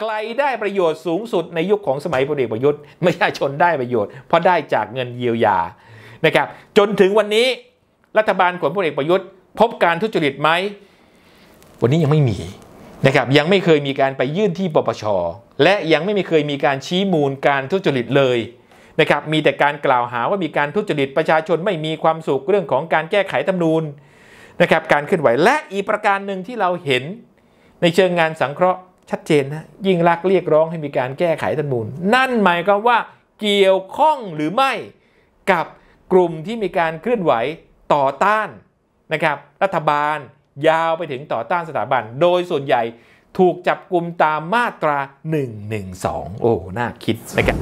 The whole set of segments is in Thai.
ใครได้ประโยชน์สูงสุดในยุคของสมัยพลเอกประยุทธ์ประชาชนได้ประโยชน์เพราะได้จากเงินเยียวยานะครับจนถึงวันนี้รัฐบาลของพลเอกประยุทธ์พบการทุจริตไหมวันนี้ยังไม่มีนะครับยังไม่เคยมีการไปยื่นที่ปปช.และยังไม่เคยมีการชี้มูลการทุจริตเลยนะครับมีแต่การกล่าวหาว่ามีการทุจริตประชาชนไม่มีความสุขเรื่องของการแก้ไขรัฐธรรมนูญนะครับการเคลื่อนไหวและอีกประการหนึ่งที่เราเห็นในเชิงงานสังเคราะห์ชัดเจนนะยิ่งลักษณ์เรียกร้องให้มีการแก้ไขรัฐธรรมนูญนั่นหมายความว่าเกี่ยวข้องหรือไม่กับกลุ่มที่มีการเคลื่อนไหวต่อต้านนะครับรัฐบาลยาวไปถึงต่อต้านสถาบันโดยส่วนใหญ่ถูกจับกุมตามมาตรา112โอ้น่าคิดนะครับ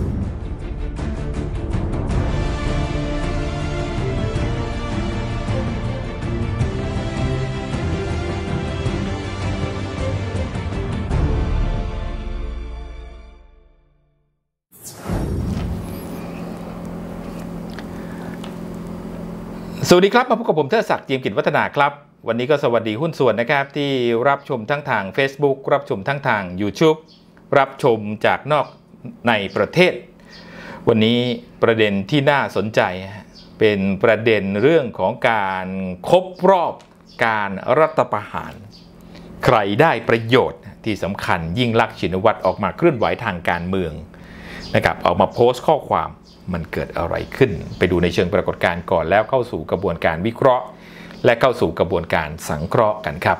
สวัสดีครับมาพบกับผมเทิดศักดิ์ เจียมกิจวัฒนาครับวันนี้ก็สวัสดีหุ้นส่วนนะครับที่รับชมทั้งทาง Facebook รับชมทั้งทาง YouTube รับชมจากนอกในประเทศวันนี้ประเด็นที่น่าสนใจเป็นประเด็นเรื่องของการครบรอบการรัฐประหารใครได้ประโยชน์ที่สำคัญยิ่งลักษณ์ชินวัตรออกมาเคลื่อนไหวทางการเมืองนะครับออกมาโพสต์ข้อความมันเกิดอะไรขึ้นไปดูในเชิงปรากฏการณ์ก่อนแล้วเข้าสู่กระบวนการวิเคราะห์และเข้าสู่กระบวนการสังเคราะห์กันครับ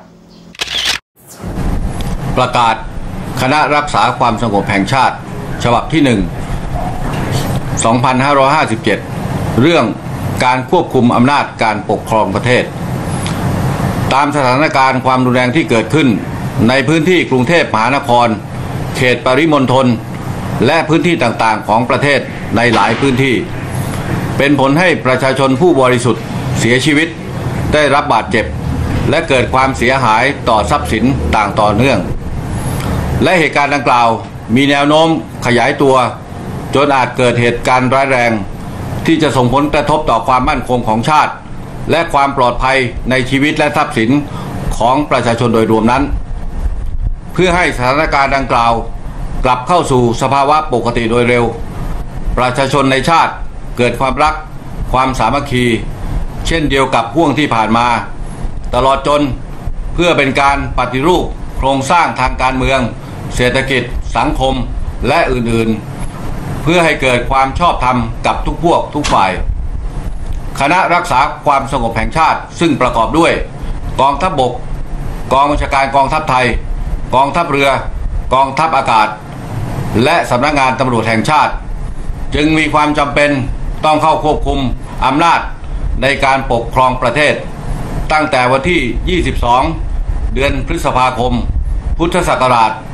ประกาศคณะรักษาความสงบแห่งชาติฉบับที่ 1 2557 เรื่องการควบคุมอำนาจการปกครองประเทศตามสถานการณ์ความรุนแรงที่เกิดขึ้นในพื้นที่กรุงเทพมหานครเขตปริมณฑลและพื้นที่ต่างๆของประเทศในหลายพื้นที่เป็นผลให้ประชาชนผู้บริสุทธิ์เสียชีวิตได้รับบาดเจ็บและเกิดความเสียหายต่อทรัพย์สินต่างต่อเนื่องและเหตุการณ์ดังกล่าวมีแนวโน้มขยายตัวจนอาจเกิดเหตุการณ์ร้ายแรงที่จะส่งผลกระทบต่อความมั่นคงของชาติและความปลอดภัยในชีวิตและทรัพย์สินของประชาชนโดยรวมนั้นเพื่อให้สถานการณ์ดังกล่าวกลับเข้าสู่สภาวะปกติโดยเร็วประชาชนในชาติเกิดความรักความสามัคคีเช่นเดียวกับห่วงที่ผ่านมาตลอดจนเพื่อเป็นการปฏิรูปโครงสร้างทางการเมืองเศรษฐกิจสังคมและอื่นๆเพื่อให้เกิดความชอบธรรมกับทุกพวกทุกฝ่ายคณะรักษาความสงบแห่งชาติซึ่งประกอบด้วยกองทัพบกกองบัญชาการกองทัพไทยกองทัพเรือกองทัพอากาศและสำนักงานตำรวจแห่งชาติจึงมีความจำเป็นต้องเข้าควบคุมอำนาจในการปกครองประเทศตั้งแต่วันที่ 22 เดือนพฤษภาคม พุทธศักราช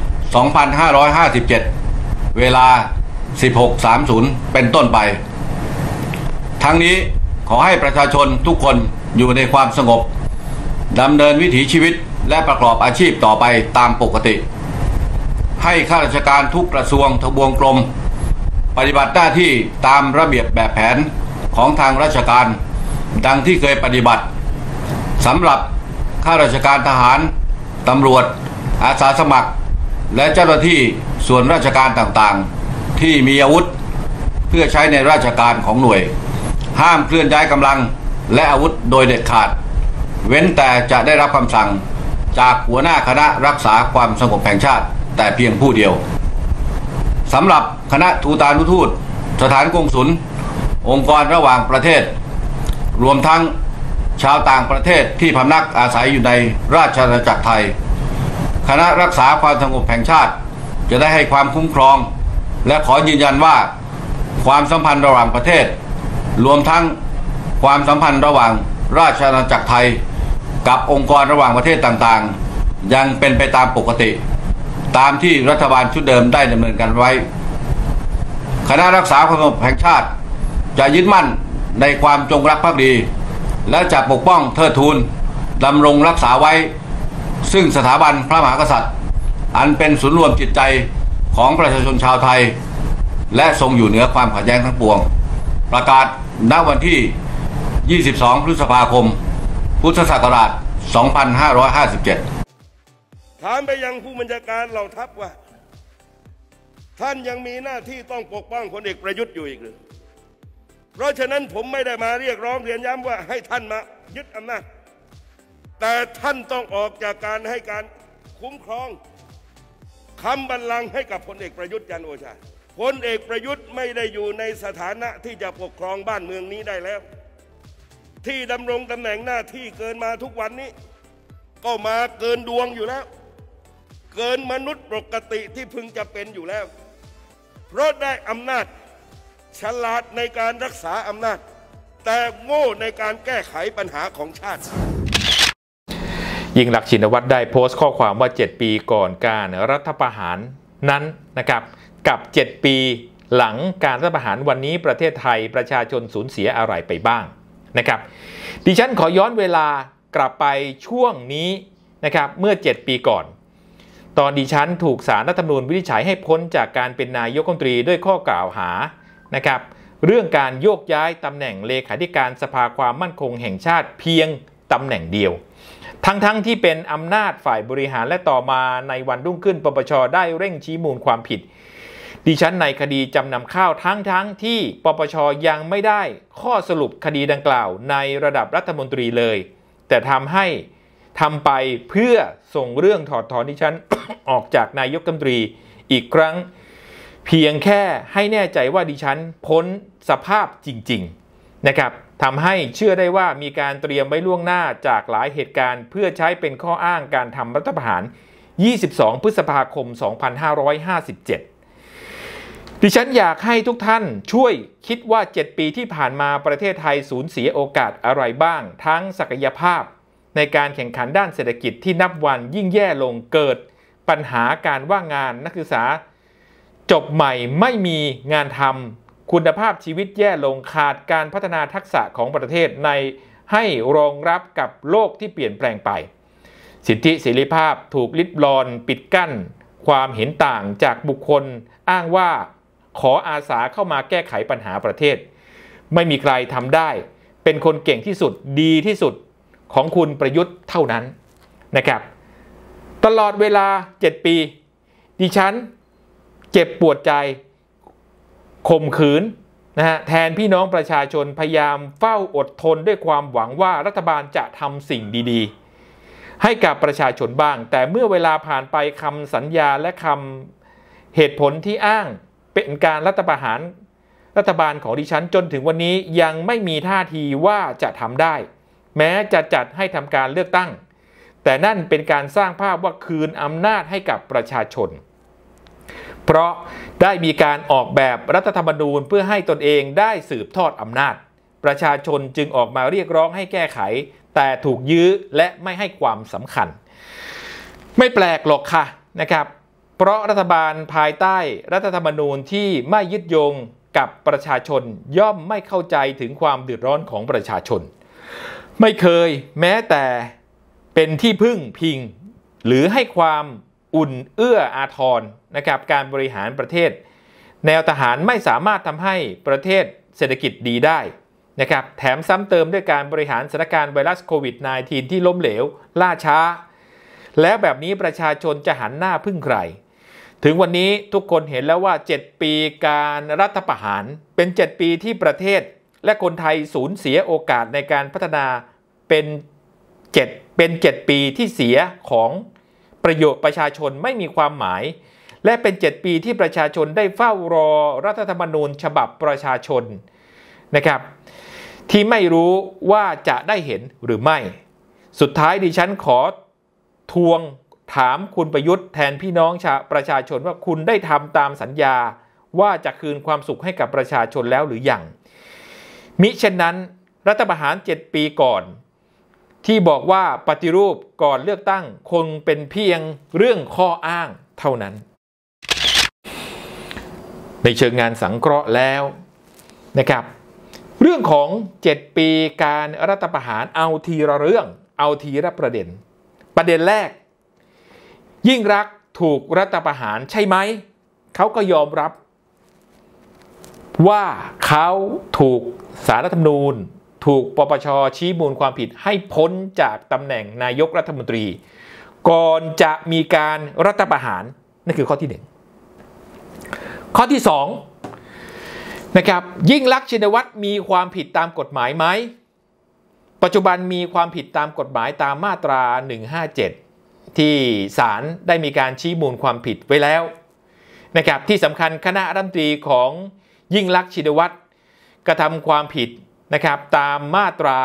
2557 เวลา 16:30 เป็นต้นไป ทั้งนี้ขอให้ประชาชนทุกคนอยู่ในความสงบดำเนินวิถีชีวิตและประกอบอาชีพต่อไปตามปกติให้ข้าราชการทุกกระทรวงทบวงกรมปฏิบัติหน้าที่ตามระเบียบแบบแผนของทางราชการดังที่เคยปฏิบัติสำหรับข้าราชการทหารตำรวจอาสาสมัครและเจ้าหน้าที่ส่วนราชการต่างๆที่มีอาวุธเพื่อใช้ในราชการของหน่วยห้ามเคลื่อนย้ายกำลังและอาวุธโดยเด็ดขาดเว้นแต่จะได้รับคำสั่งจากหัวหน้าคณะรักษาความสงบแห่งชาติแต่เพียงผู้เดียวสำหรับคณะทูตานุทูตสถานกงสุลองค์กรระหว่างประเทศรวมทั้งชาวต่างประเทศที่พำนักอาศัยอยู่ในราชอาณาจักรไทยคณะรักษาความสงบแห่งชาติจะได้ให้ความคุ้มครองและขอยืนยันว่าความสัมพันธ์ระหว่างประเทศรวมทั้งความสัมพันธ์ระหว่างราชอาณาจักรไทยกับองค์กรระหว่างประเทศต่างๆยังเป็นไปตามปกติตามที่รัฐบาลชุดเดิมได้ดำเนินการไว้คณะรักษาความสงบแห่งชาติจะยึดมั่นในความจงรักภักดีและจะปกป้องเทิดทูนดำรงรักษาไว้ซึ่งสถาบันพระมหากษัตริย์อันเป็นศูนย์รวมจิตใจของประชาชนชาวไทยและทรงอยู่เหนือความขัดแย้งทั้งปวงประกาศณวันที่ 22 พฤษภาคม พุทธศักราช 2557 ถามไปยังผู้บัญชาการเหล่าทัพว่าท่านยังมีหน้าที่ต้องปกป้องพลเอกประยุทธ์อยู่อีกหรือเพราะฉะนั้นผมไม่ได้มาเรียกร้องเรียนย้ำว่าให้ท่านมายึดอำนาจแต่ท่านต้องออกจากการให้การคุ้มครองค้ำบัลลังก์ให้กับพลเอกประยุทธ์จันทร์โอชาพลเอกประยุทธ์ไม่ได้อยู่ในสถานะที่จะปกครองบ้านเมืองนี้ได้แล้วที่ดำรงตำแหน่งหน้าที่เกินมาทุกวันนี้ก็มาเกินดวงอยู่แล้วเกินมนุษย์ปกติที่พึงจะเป็นอยู่แล้วเพราะได้อำนาจฉลาดในการรักษาอำนาจแต่โง่ในการแก้ไขปัญหาของชาติยิ่งลักษณ์ชินวัตรได้โพสต์ข้อความว่า7ปีก่อนการรัฐประหารนั้นนะครับกับ7ปีหลังการรัฐประหารวันนี้ประเทศไทยประชาชนสูญเสียอะไรไปบ้างนะครับดิฉันขอย้อนเวลากลับไปช่วงนี้นะครับเมื่อ7ปีก่อนตอนดิฉันถูกศาลรัฐธรรมนูญวินิจฉัยให้พ้นจากการเป็นนายกรัฐมนตรีด้วยข้อกล่าวหานะครับเรื่องการโยกย้ายตำแหน่งเลขาธิการสภาความมั่นคงแห่งชาติเพียงตำแหน่งเดียวทั้งที่เป็นอำนาจฝ่ายบริหารและต่อมาในวันรุ่งขึ้นปปช.ได้เร่งชี้มูลความผิดดิฉันในคดีจำนำข้าวทั้งที่ปปช.ยังไม่ได้ข้อสรุปคดีดังกล่าวในระดับรัฐมนตรีเลยแต่ทำไปเพื่อส่งเรื่องถอดถอนดิฉัน ออกจากนายกรัฐมนตรีอีกครั้งเพียงแค่ให้แน่ใจว่าดิฉันพ้นสภาพจริงๆนะครับทำให้เชื่อได้ว่ามีการเตรียมไว้ล่วงหน้าจากหลายเหตุการณ์เพื่อใช้เป็นข้ออ้างการทำรัฐประหาร22 พฤษภาคม 2557ดิฉันอยากให้ทุกท่านช่วยคิดว่า7ปีที่ผ่านมาประเทศไทยสูญเสียโอกาสอะไรบ้างทั้งศักยภาพในการแข่งขันด้านเศรษฐกิจที่นับวันยิ่งแย่ลงเกิดปัญหาการว่างงานนักศึกษาจบใหม่ไม่มีงานทำคุณภาพชีวิตแย่ลงขาดการพัฒนาทักษะของประเทศในให้รองรับกับโลกที่เปลี่ยนแปลงไปสิทธิเสรีภาพถูกลิดรอนปิดกั้นความเห็นต่างจากบุคคลอ้างว่าขออาสาเข้ามาแก้ไขปัญหาประเทศไม่มีใครทำได้เป็นคนเก่งที่สุดดีที่สุดของคุณประยุทธ์เท่านั้นนะครับตลอดเวลา7ปีดิฉันเจ็บปวดใจข่มขืนแทนพี่น้องประชาชนพยายามเฝ้าอดทนด้วยความหวังว่ารัฐบาลจะทำสิ่งดีๆให้กับประชาชนบ้างแต่เมื่อเวลาผ่านไปคำสัญญาและคำเหตุผลที่อ้างเป็นการรัฐประหารรัฐบาลของดิฉันจนถึงวันนี้ยังไม่มีท่าทีว่าจะทำได้แม้จะจัดให้ทำการเลือกตั้งแต่นั่นเป็นการสร้างภาพว่าคืนอำนาจให้กับประชาชนเพราะได้มีการออกแบบรัฐธรรมนูญเพื่อให้ตนเองได้สืบทอดอำนาจประชาชนจึงออกมาเรียกร้องให้แก้ไขแต่ถูกยื้อและไม่ให้ความสำคัญไม่แปลกหรอกค่ะนะครับเพราะรัฐบาลภายใต้รัฐธรรมนูญที่ไม่ยึดโยงกับประชาชนย่อมไม่เข้าใจถึงความเดือดร้อนของประชาชนไม่เคยแม้แต่เป็นที่พึ่งพิงหรือให้ความอุ่นเอื้ออาทรนะครับการบริหารประเทศแนวทหารไม่สามารถทำให้ประเทศเศรษฐกิจดีได้นะครับแถมซ้ำเติมด้วยการบริหารสถานการณ์ไวรัสโควิด -19 ที่ล้มเหลวล่าช้าแล้วแบบนี้ประชาชนจะหันหน้าพึ่งใครถึงวันนี้ทุกคนเห็นแล้วว่า7ปีการรัฐประหารเป็น7ปีที่ประเทศและคนไทยสูญเสียโอกาสในการพัฒนาเป็น7ปีที่เสียของประโยชน์ประชาชนไม่มีความหมายและเป็น7ปีที่ประชาชนได้เฝ้ารอรัฐธรรมนูญฉบับประชาชนนะครับที่ไม่รู้ว่าจะได้เห็นหรือไม่สุดท้ายดิฉันขอทวงถามคุณประยุทธ์แทนพี่น้องประชาชนว่าคุณได้ทำตามสัญญาว่าจะคืนความสุขให้กับประชาชนแล้วหรือยังมิเช่นนั้นรัฐประหาร7ปีก่อนที่บอกว่าปฏิรูปก่อนเลือกตั้งคงเป็นเพียงเรื่องข้ออ้างเท่านั้นในเชิงงานสังเคราะห์แล้วนะครับเรื่องของ7ปีการรัฐประหารเอาทีละเรื่องเอาทีละประเด็นแรกยิ่งรักษณ์ถูกรัฐประหารใช่ไหมเขาก็ยอมรับว่าเขาถูกศาลรัฐธรรมนูญถูกปปช.ชี้มูลความผิดให้พ้นจากตำแหน่งนายกรัฐมนตรีก่อนจะมีการรัฐประหารนั่นคือข้อที่1 ข้อที่2นะครับยิ่งลักษณ์ชินวัตรมีความผิดตามกฎหมายไหมปัจจุบันมีความผิดตามกฎหมายตามมาตรา157ที่ศาลได้มีการชี้มูลความผิดไว้แล้วนะครับที่สำคัญคณะรัฐมนตรีของยิ่งลักษณ์ชินวัตรกระทำความผิดนะครับตามมาตรา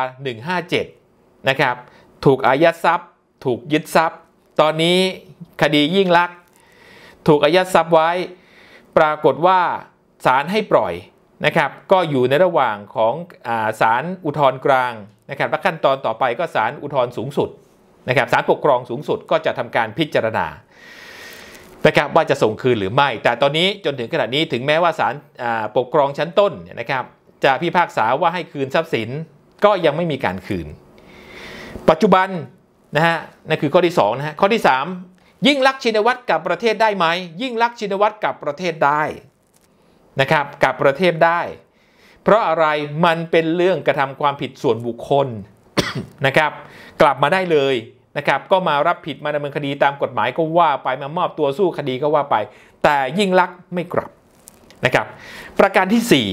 157นะครับถูกอายัดทรัพย์ถูกยึดทรัพย์ตอนนี้คดียิ่งลักษณ์ถูกอายัดทรัพย์ไว้ปรากฏว่าศาลให้ปล่อยนะครับก็อยู่ในระหว่างของศาลอุทธรณ์กลางนะครับและขั้นตอนต่อไปก็ศาลอุทธรณ์สูงสุดนะครับศาลปกครองสูงสุดก็จะทำการพิจารณานะครับว่าจะส่งคืนหรือไม่แต่ตอนนี้จนถึงขณะนี้ถึงแม้ว่าศาลปกครองชั้นต้นนะครับจะพิพากษาว่าให้คืนทรัพย์สินก็ยังไม่มีการคืนปัจจุบันนะฮะนั่นคือข้อที่2นะฮะข้อที่3ยิ่งลักษณ์ชินวัตรกลับประเทศได้ไหมยิ่งลักษณ์ชินวัตรกลับประเทศได้นะครับกลับประเทศได้เพราะอะไรมันเป็นเรื่องกระทำความผิดส่วนบุคคล นะครับกลับมาได้เลยนะครับก็มารับผิดมาดำเนินคดีตามกฎหมายก็ว่าไปมามอบตัวสู้คดีก็ว่าไปแต่ยิ่งลักษณ์ไม่กลับนะครับประการที่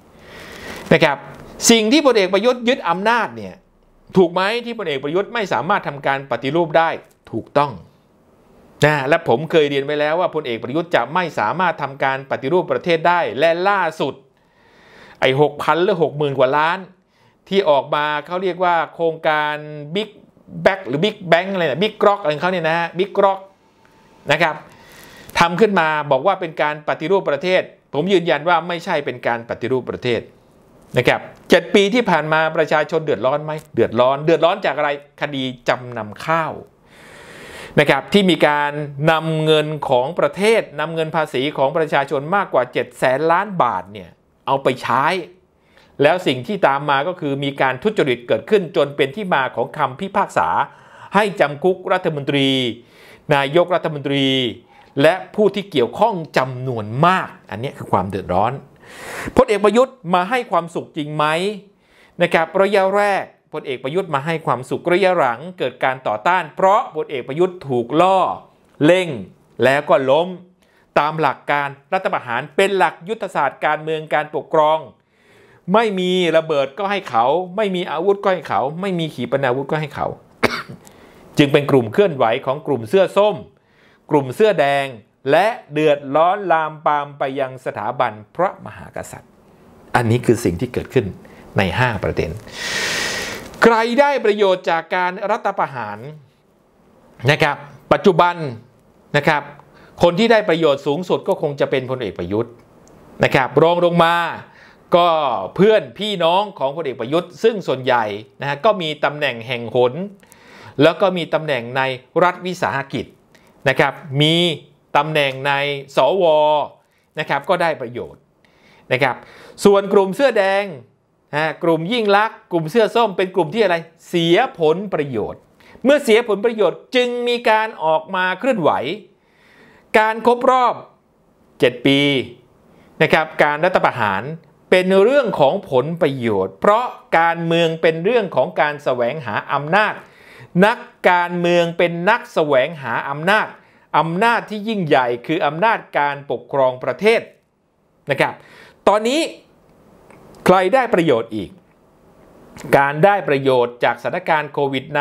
4นะครับสิ่งที่พลเอกประยุทธ์ยึดอำนาจเนี่ยถูกไหมที่พลเอกประยุทธ์ไม่สามารถทำการปฏิรูปได้ถูกต้องนะและผมเคยเรียนไว้แล้วว่าพลเอกประยุทธ์จะไม่สามารถทำการปฏิรูปประเทศได้และล่าสุดไอ้ 6,000 หรือ 60,000 กว่าล้านที่ออกมาเขาเรียกว่าโครงการบิ๊กแบ็กหรือบิ๊กแบงอะไรนะบิ๊กกรอกอะไรของเขาเนี่ยนะฮะบิ๊กกรอกนะครับทำขึ้นมาบอกว่าเป็นการปฏิรูปประเทศผมยืนยันว่าไม่ใช่เป็นการปฏิรูปประเทศนะครับ7 ปีที่ผ่านมาประชาชนเดือดร้อนไหมเดือดร้อนจากอะไรคดีจำนำข้าวนะครับที่มีการนำเงินของประเทศนำเงินภาษีของประชาชนมากกว่า700,000 ล้านบาทเนี่ยเอาไปใช้แล้วสิ่งที่ตามมาก็คือมีการทุจริตเกิดขึ้นจนเป็นที่มาของคำพิพากษาให้จำคุกรัฐมนตรีนายกรัฐมนตรีและผู้ที่เกี่ยวข้องจำนวนมากอันนี้คือความเดือดร้อนพลเอกประยุทธ์มาให้ความสุขจริงไหมนะครับระยะแรกพลเอกประยุทธ์มาให้ความสุขระยะหลังเกิดการต่อต้านเพราะพลเอกประยุทธ์ถูกล่อเล่งแล้วก็ล้มตามหลักการรัฐประหารเป็นหลักยุทธศาสตร์การเมืองการปกครองไม่มีระเบิดก็ให้เขาไม่มีอาวุธก็ให้เขาไม่มีขีปนาวุธก็ให้เขา จึงเป็นกลุ่มเคลื่อนไหวของกลุ่มเสื้อส้มกลุ่มเสื้อแดงและเดือดร้อนลามปามไปยังสถาบันพระมหากษัตริย์อันนี้คือสิ่งที่เกิดขึ้นใน5 ประเด็นใครได้ประโยชน์จากการรัฐประหารนะครับปัจจุบันนะครับคนที่ได้ประโยชน์สูงสุดก็คงจะเป็นพลเอกประยุทธ์นะครับรองลงมาก็เพื่อนพี่น้องของพลเอกประยุทธ์ซึ่งส่วนใหญ่นะฮะก็มีตำแหน่งแห่งหนแล้วก็มีตำแหน่งในรัฐวิสาหกิจนะครับมีตำแหน่งในสวนะครับก็ได้ประโยชน์นะครับส่วนกลุ่มเสื้อแดงกลุ่มยิ่งลักษณ์กลุ่มเสื้อส้มเป็นกลุ่มที่อะไรเสียผลประโยชน์เมื่อเสียผลประโยชน์จึงมีการออกมาเคลื่อนไหวการครบรอบ7 ปีนะครับการรัฐประหารเป็นเรื่องของผลประโยชน์เพราะการเมืองเป็นเรื่องของการแสวงหาอำนาจนักการเมืองเป็นนักแสวงหาอำนาจที่ยิ่งใหญ่คืออำนาจการปกครองประเทศนะครับตอนนี้ใครได้ประโยชน์อีกการได้ประโยชน์จากสถานการณ์โควิด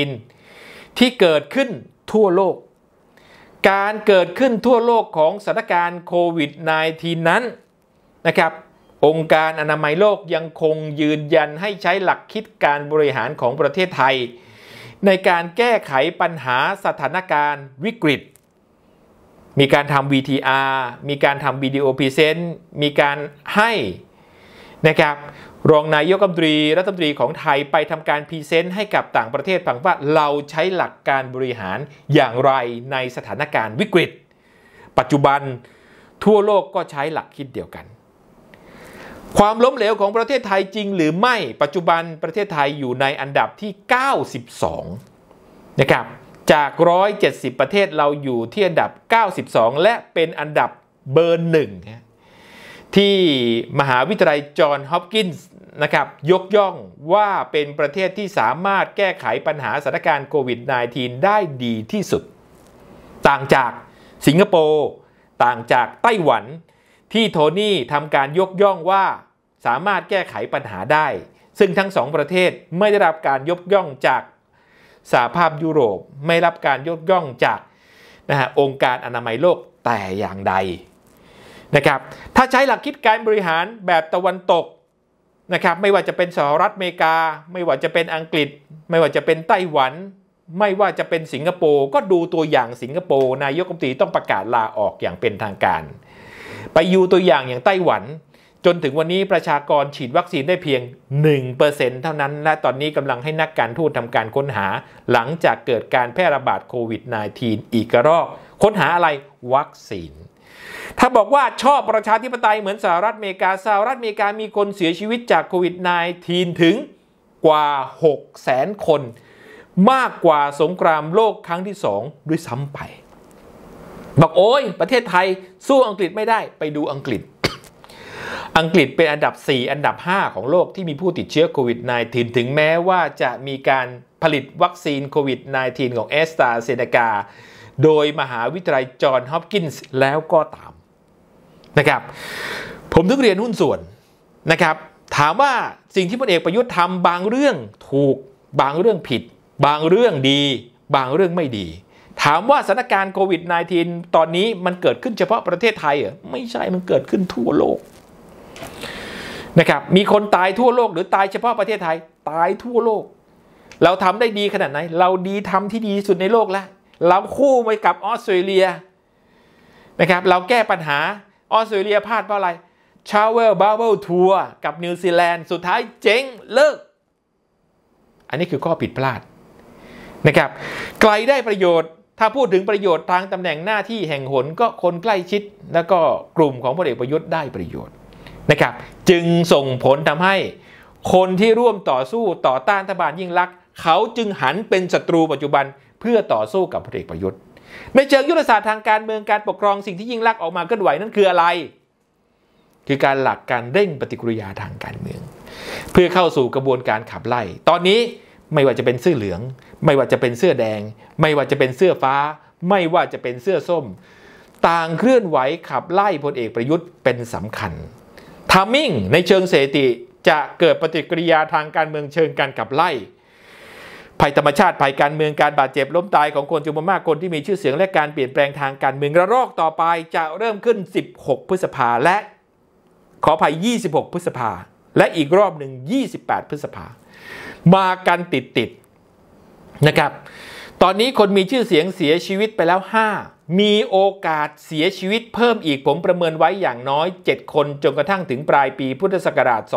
-19 ที่เกิดขึ้นทั่วโลกการเกิดขึ้นทั่วโลกของสถานการณ์โควิด -19 นั้นนะครับองค์การอนามัยโลกยังคงยืนยันให้ใช้หลักคิดการบริหารของประเทศไทยในการแก้ไขปัญหาสถานการณ์วิกฤตมีการทำ VTR มีการทำวิดีโอพรีเซนต์มีการให้นะครับรองนายกรัฐมนตรีของไทยไปทำการพรีเซนต์ให้กับต่างประเทศฟังว่าเราใช้หลักการบริหารอย่างไรในสถานการณ์วิกฤตปัจจุบันทั่วโลกก็ใช้หลักคิดเดียวกันความล้มเหลวของประเทศไทยจริงหรือไม่ปัจจุบันประเทศไทยอยู่ในอันดับที่92นะครับจาก170ประเทศเราอยู่ที่อันดับ92และเป็นอันดับเบอร์1ที่มหาวิทยาลัยจอห์นส์ฮอปกินส์นะครับยกย่องว่าเป็นประเทศที่สามารถแก้ไขปัญหาสถานการณ์โควิด -19 ได้ดีที่สุดต่างจากสิงคโปร์ต่างจากไต้หวันที่โทนี่ทำการยกย่องว่าสามารถแก้ไขปัญหาได้ซึ่งทั้งสองประเทศไม่ได้รับการยกย่องจากสหภาพยุโรปไม่รับการยกย่องจากองค์การอนามัยโลกแต่อย่างใดนะครับถ้าใช้หลักคิดการบริหารแบบตะวันตกนะครับไม่ว่าจะเป็นสหรัฐอเมริกาไม่ว่าจะเป็นอังกฤษไม่ว่าจะเป็นไต้หวันไม่ว่าจะเป็นสิงคโปร์ก็ดูตัวอย่างสิงคโปร์นายกรัฐมนตรีต้องประกาศลาออกอย่างเป็นทางการไปดูตัวอย่างอย่างไต้หวันจนถึงวันนี้ประชากรฉีดวัคซีนได้เพียง 1% เท่านั้นและตอนนี้กำลังให้นักการทูตทำการค้นหาหลังจากเกิดการแพร่ระบาดโควิด -19 อีกระลอกค้นหาอะไรวัคซีนถ้าบอกว่าชอบประชาธิปไตยเหมือนสหรัฐอเมริกามีคนเสียชีวิตจากโควิด -19 ถึงกว่า 600,000 คนมากกว่าสงครามโลกครั้งที่2ด้วยซ้ำไปบอกโอ้ยประเทศไทยสู้อังกฤษไม่ได้ไปดูอังกฤษ อังกฤษเป็นอันดับ4อันดับ5ของโลกที่มีผู้ติดเชื้อโควิด -19 ถึงแม้ว่าจะมีการผลิตวัคซีนโควิด -19 ของแอสตราเซเนกาโดยมหาวิทยาลัยจอห์นฮอปกินส์แล้วก็ตามนะครับผมถึงเรียนหุ้นส่วนนะครับถามว่าสิ่งที่พลเอกประยุทธ์ทำบางเรื่องถูกบางเรื่องผิดบางเรื่องดีบางเรื่องไม่ดีถามว่าสถานการณ์โควิด -19 ตอนนี้มันเกิดขึ้นเฉพาะประเทศไทยเหรอไม่ใช่มันเกิดขึ้นทั่วโลกนะครับมีคนตายทั่วโลกหรือตายเฉพาะประเทศไทยตายทั่วโลกเราทำได้ดีขนาดไหนเราดีทำที่ดีที่สุดในโลกแล้วเราคู่ไปกับออสเตรเลียนะครับเราแก้ปัญหาออสเตรเลียพลาดเพราะอะไร Travel Bubble Tour กับนิวซีแลนด์สุดท้ายเจ๊งเลิกอันนี้คือข้อผิดพลาดนะครับใครได้ประโยชน์ถ้าพูดถึงประโยชน์ทางตำแหน่งหน้าที่แห่งหนก็คนใกล้ชิดแล้วก็กลุ่มของพลเอกประยุทธ์ได้ประโยชน์นะครับจึงส่งผลทำให้คนที่ร่วมต่อสู้ต่อต้านรัฐบาลยิ่งลักษณ์เขาจึงหันเป็นศัตรูปัจจุบันเพื่อต่อสู้กับพลเอกประยุทธ์ในเชิงยุทธศาสตร์ทางการเมืองการปกครองสิ่งที่ยิ่งลักษณ์ออกมาเคลื่อนไหวนั่นคืออะไรคือการหลักการเร่งปฏิกิริยาทางการเมืองเพื่อเข้าสู่กระบวนการขับไล่ตอนนี้ไม่ว่าจะเป็นเสื้อเหลืองไม่ว่าจะเป็นเสื้อแดงไม่ว่าจะเป็นเสื้อฟ้าไม่ว่าจะเป็นเสื้อส้มต่างเคลื่อนไหวขับไล่พลเอกประยุทธ์เป็นสำคัญทามมิ่งในเชิงเศรษฐกิจจะเกิดปฏิกิริยาทางการเมืองเชิงการขับไล่ภัยธรรมชาติภัยการเมืองการบาดเจ็บล้มตายของคนจำนวนมากคนที่มีชื่อเสียงและการเปลี่ยนแปลงทางการเมืองระลอกต่อไปจะเริ่มขึ้น16พฤษภาและขออภัย26พฤษภาและอีกรอบหนึ่ง28พฤษภามากันติดนะครับตอนนี้คนมีชื่อเสียงเสียชีวิตไปแล้ว5มีโอกาสเสียชีวิตเพิ่มอีกผมประเมินไว้อย่างน้อย7คนจนกระทั่งถึงปลายปีพุทธศักราช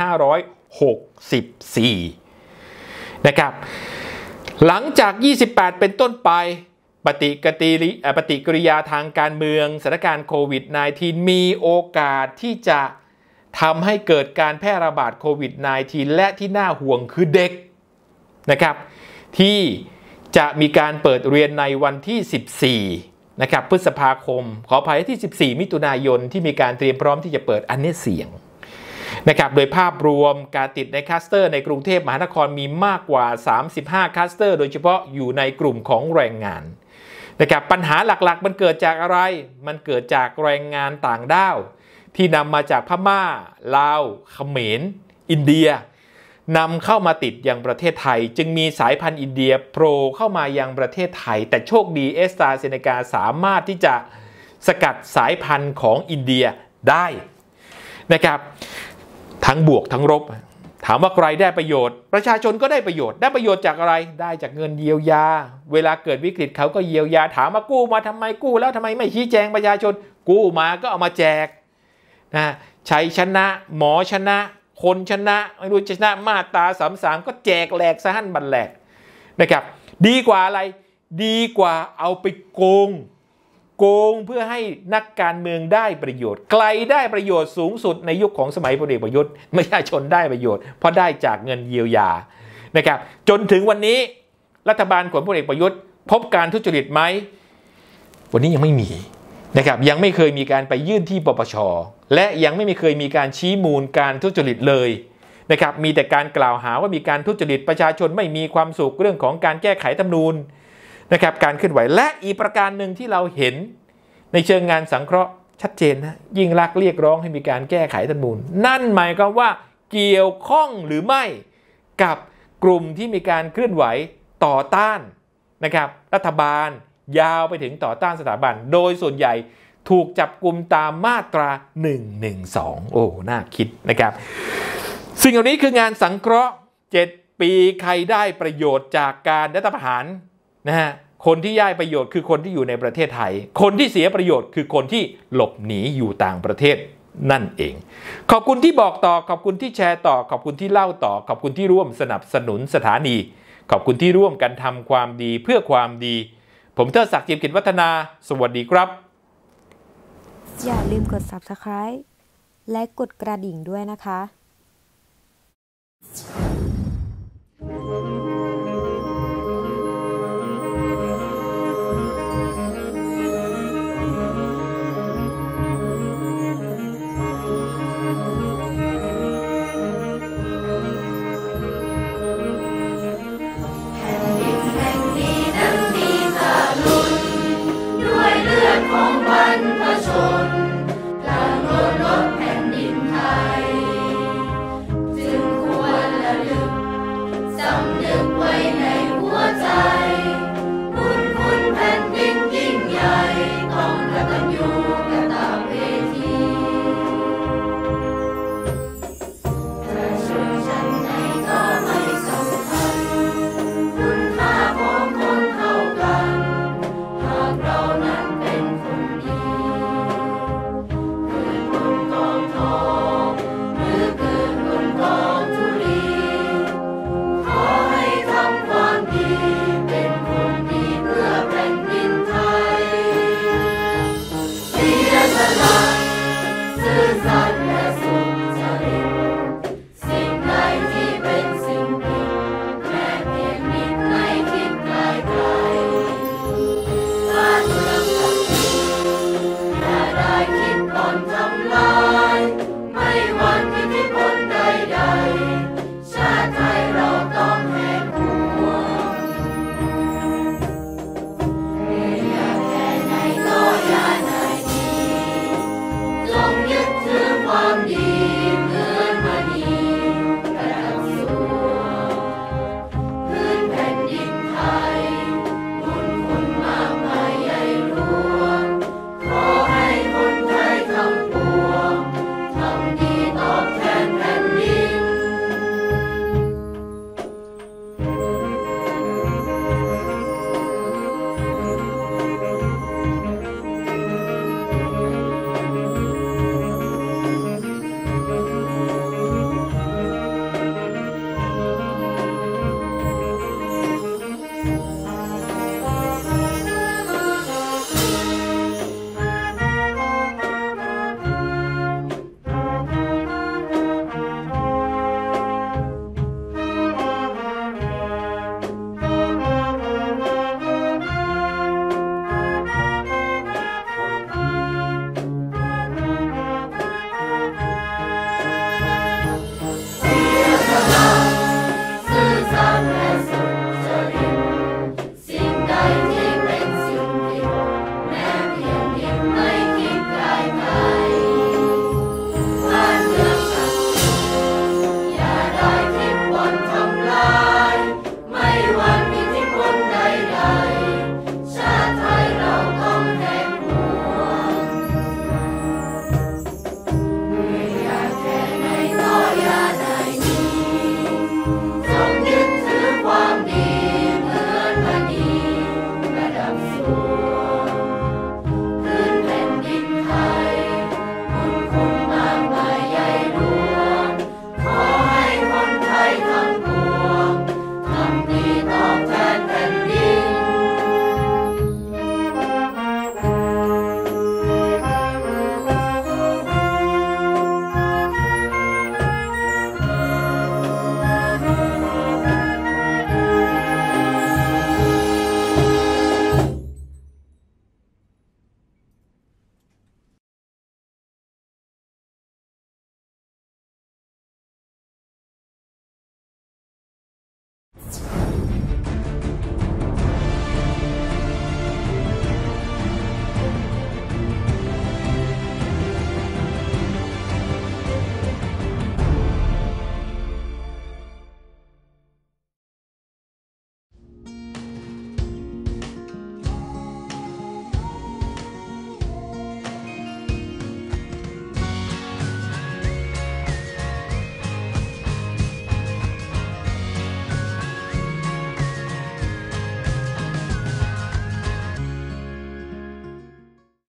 2564นะครับหลังจาก28เป็นต้นไปปฏิกิริยาทางการเมืองสถานการณ์โควิด -19 มีโอกาสที่จะทำให้เกิดการแพร่ระบาดโควิด -19 และที่น่าห่วงคือเด็กนะครับที่จะมีการเปิดเรียนในวันที่14นะครับพฤษภาคมขออภัยที่14มิถุนายนที่มีการเตรียมพร้อมที่จะเปิดอันนี้เสี่ยงนะครับโดยภาพรวมการติดในคลัสเตอร์ในกรุงเทพมหานครมีมากกว่า35คลัสเตอร์โดยเฉพาะอยู่ในกลุ่มของแรงงานนะครับปัญหาหลักๆมันเกิดจากอะไรมันเกิดจากแรงงานต่างด้าวที่นำมาจากพม่าลาวเขมรอินเดียนำเข้ามาติดยังประเทศไทยจึงมีสายพันธุ์อินเดียโผล่เข้ามายังประเทศไทยแต่โชคดีแอสตราเซเนกาสามารถที่จะสกัดสายพันธุ์ของอินเดียได้นะครับทั้งบวกทั้งลบถามว่าใครได้ประโยชน์ประชาชนก็ได้ประโยชน์จากอะไรได้จากเงินเยียวยาเวลาเกิดวิกฤตเขาก็เยียวยาถามว่ากู้มาทำไมกู้แล้วทำไมไม่ชี้แจงประชาชนกู้มาก็เอามาแจกนะชัยชนะหมอชนะคนชนะไม่รู้ชนะมาตรา33ก็แจกแหลกสะหั่นบันแหลกนะครับดีกว่าอะไรดีกว่าเอาไปโกงเพื่อให้นักการเมืองได้ประโยชน์ใครได้ประโยชน์สูงสุดในยุคของสมัยพลเอกประยุทธ์ประชาชนได้ประโยชน์เพราะได้จากเงินเยียวยานะครับจนถึงวันนี้รัฐบาลของพลเอกประยุทธ์พบการทุจริตไหมวันนี้ยังไม่มีนะครับยังไม่เคยมีการไปยื่นที่ปปช.และยังไม่เคยมีการชี้มูลการทุจริตเลยนะครับมีแต่การกล่าวหาว่ามีการทุจริตประชาชนไม่มีความสุขเรื่องของการแก้ไขรัฐธรรมนูญนะครับการเคลื่อนไหวและอีกประการหนึ่งที่เราเห็นในเชิงงานสังเคราะห์ชัดเจนนะยิ่งลักษณ์เรียกร้องให้มีการแก้ไขรัฐธรรมนูญนั่นหมายความว่าเกี่ยวข้องหรือไม่กับกลุ่มที่มีการเคลื่อนไหวต่อต้านนะครับรัฐบาลยาวไปถึงต่อต้านสถาบันโดยส่วนใหญ่ถูกจับกุมตามมาตรา112โอ้น่าคิดนะครับสิ่งเหล่านี้คืองานสังเคราะห์7 ปีใครได้ประโยชน์จากการรัฐประหารนะฮะคนที่ได้ประโยชน์คือคนที่อยู่ในประเทศไทยคนที่เสียประโยชน์คือคนที่หลบหนีอยู่ต่างประเทศนั่นเองขอบคุณที่บอกต่อขอบคุณที่แชร์ต่อขอบคุณที่เล่าต่อขอบคุณที่ร่วมสนับสนุนสถานีขอบคุณที่ร่วมกันทำความดีเพื่อความดีผมเทิดศักดิ์ จิมกิจวัฒนาสวัสดีครับอย่าลืมกด Subscribe และกดกระดิ่งด้วยนะคะ